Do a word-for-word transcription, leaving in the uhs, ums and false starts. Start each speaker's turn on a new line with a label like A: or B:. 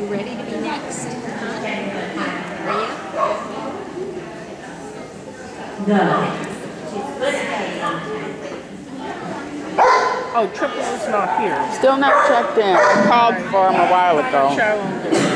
A: ready to be next? Huh?
B: Oh, Triple is not here.
C: Still not checked in. I called for him a while ago.
B: Cheryl